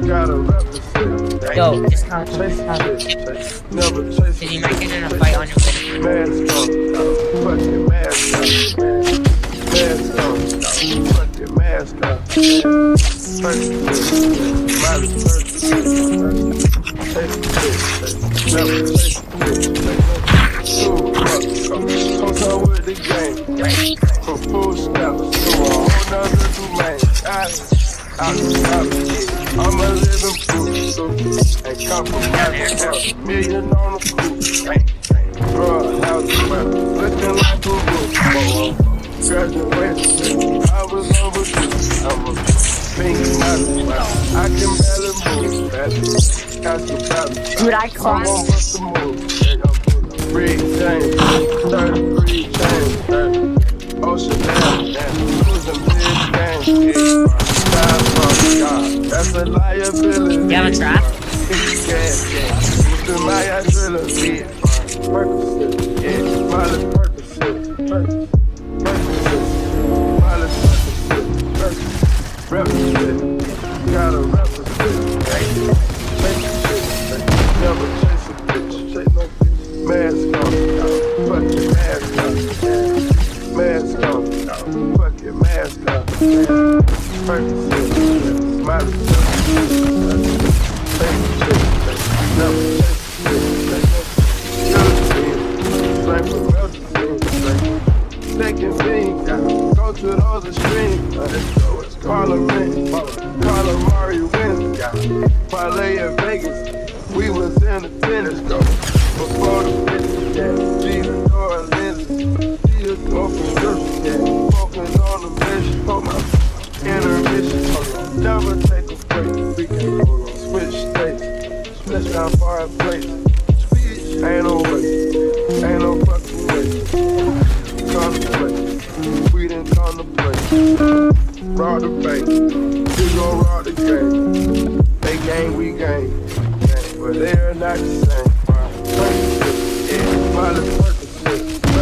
Yo, just count. Cause you might get in a fight on your way. With the game, from full step to a whole nother domain. I'm a living proof, and compromise million on the coupe. Drug house, looking like a roof. Graduation, I was overdue. I'm a pink model, I can barely move. Dude, I cried. Red James, 33 chains, Ocean Dam, losing big games. That's a liability. You have a trap? Losing my agility. Percocet, yeah, Miley Percocet, Miley Percocet, represent, gotta represent. Never chase a bitch, chase no bitch. Mask on, fuck your mask on. Mask on, fuck your mask on. Percocet, Miley Percocet, take a shit, never chase a bitch, second thing, go to those extremes. Parliament, Calamari wins. Parlay in Vegas, we was in the tennis go. Before the bitches, Jesus or Lindsay, Jesus go for sure. Focus on the mission, for my intermission. Never take a break, we can switch states. Switch down fireplace. Ain't no way, ain't no fucking way. Contemplate, we didn't contemplate. Rob the bank, we gon' rob the game. They gang, we gang, but they're not the same. Miley Percocet,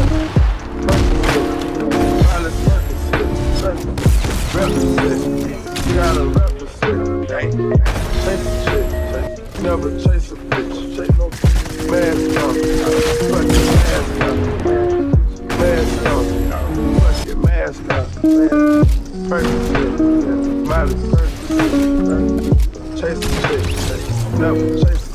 Miley Percocet, represent, gotta represent. Chase a chick, never chase a bitch, chase no bitch. Mask on, fuck your mask on. Mask on, fuck your mask on. Percocet, Miley Percocet, chase a chick, never chase a